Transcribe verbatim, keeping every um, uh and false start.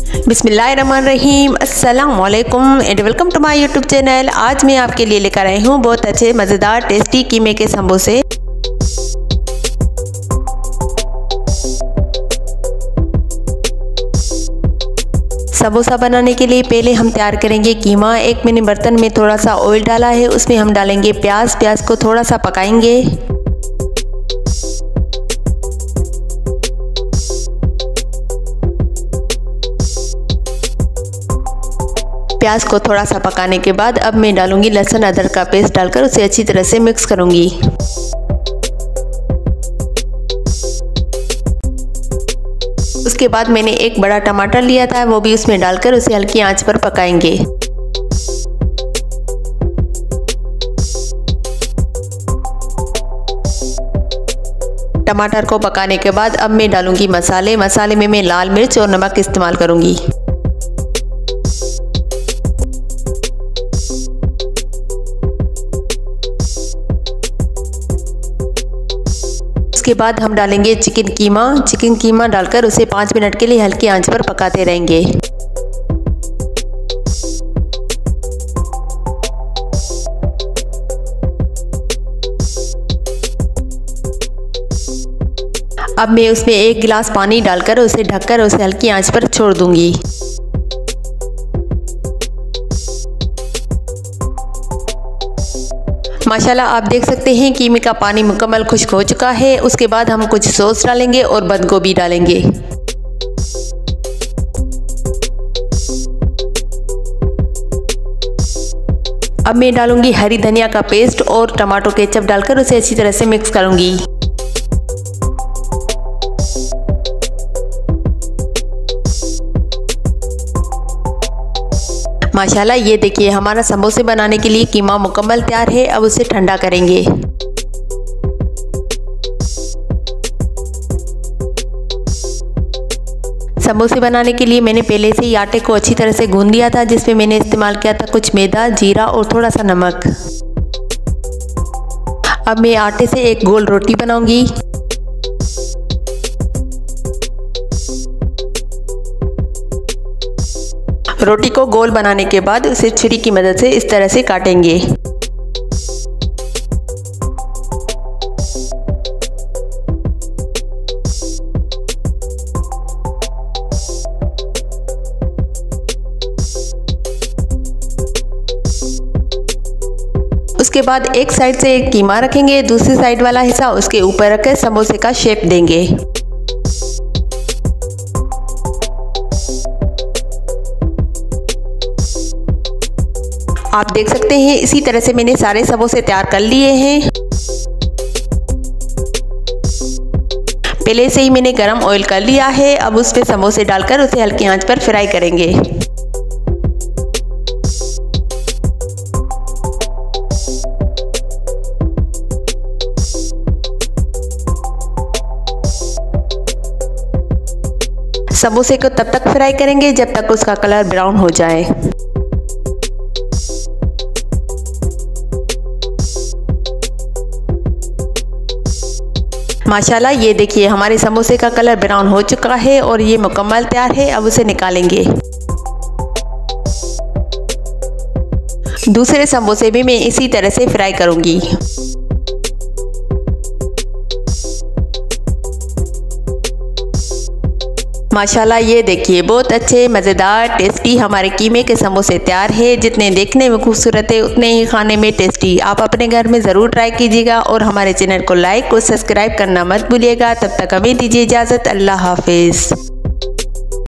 बिस्मिल्लाहिर्रहमानिर्रहीम, अस्सलामुअलैकुम and welcome to my YouTube channel. आज मैं आपके लिए लेकर आई हूँ बहुत अच्छे मज़ेदार टेस्टी कीमे के समोसे। समोसा बनाने के लिए पहले हम तैयार करेंगे कीमा। एक मैंने बर्तन में थोड़ा सा ऑयल डाला है, उसमें हम डालेंगे प्याज। प्याज को थोड़ा सा पकाएंगे। प्याज को थोड़ा सा पकाने के बाद अब मैं डालूंगी लहसुन अदरक का पेस्ट डालकर उसे अच्छी तरह से मिक्स करूंगी। उसके बाद मैंने एक बड़ा टमाटर लिया था, वो भी उसमें डालकर उसे हल्की आंच पर पकाएंगे। टमाटर को पकाने के बाद अब मैं डालूंगी मसाले। मसाले में मैं लाल मिर्च और नमक इस्तेमाल करूंगी। उसके बाद हम डालेंगे चिकन कीमा। चिकन कीमा डालकर उसे पाँच मिनट के लिए हल्की आंच पर पकाते रहेंगे। अब मैं उसमें एक गिलास पानी डालकर उसे ढककर उसे हल्की आंच पर छोड़ दूंगी। माशाल्लाह आप देख सकते हैं कीमे का पानी मुकम्मल खुश्क हो चुका है। उसके बाद हम कुछ सॉस डालेंगे और बंद गोभी डालेंगे। अब मैं डालूंगी हरी धनिया का पेस्ट और टमाटो केचप डालकर उसे अच्छी तरह से मिक्स करूंगी। माशाल्लाह ये देखिए हमारा समोसे बनाने के लिए कीमा मुकम्मल तैयार है। अब उसे ठंडा करेंगे। समोसे बनाने के लिए मैंने पहले से ही आटे को अच्छी तरह से गूंद लिया था, जिसमें मैंने इस्तेमाल किया था कुछ मैदा, जीरा और थोड़ा सा नमक। अब मैं आटे से एक गोल रोटी बनाऊंगी। रोटी को गोल बनाने के बाद उसे छुरी की मदद से इस तरह से काटेंगे। उसके बाद एक साइड से एक कीमा रखेंगे, दूसरी साइड वाला हिस्सा उसके ऊपर रखकर समोसे का शेप देंगे। आप देख सकते हैं इसी तरह से मैंने सारे समोसे तैयार कर लिए हैं। पहले से ही मैंने गरम ऑयल कर लिया है। अब उस पे समोसे डालकर उसे हल्की आंच पर फ्राई करेंगे। समोसे को तब तक फ्राई करेंगे जब तक उसका कलर ब्राउन हो जाए। माशाल्लाह ये देखिए हमारे समोसे का कलर ब्राउन हो चुका है और ये मुकम्मल तैयार है। अब उसे निकालेंगे। दूसरे समोसे भी मैं इसी तरह से फ्राई करूंगी। माशाल्लाह ये देखिए बहुत अच्छे मज़ेदार टेस्टी हमारे कीमे के समोसे तैयार है। जितने देखने में खूबसूरत है उतने ही खाने में टेस्टी। आप अपने घर में ज़रूर ट्राई कीजिएगा और हमारे चैनल को लाइक और सब्सक्राइब करना मत भूलिएगा। तब तक हमें दीजिए इजाज़त। अल्लाह हाफिज़।